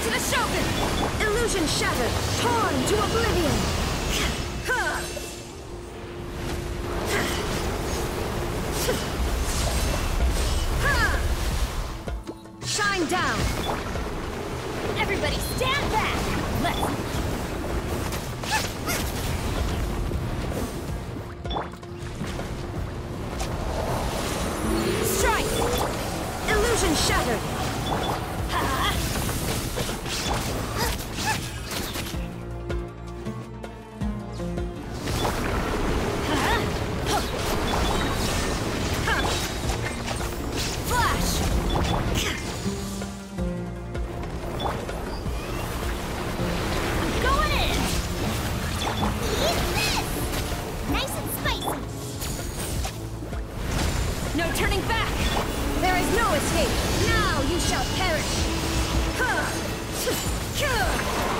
to the Shogun! Illusion shattered, torn to oblivion! Shine down! Everybody stand back! Let's... Strike! Illusion shattered! Flash! I'm going in! Eat this! Nice and spicy! No turning back! There is no escape! Now you shall perish!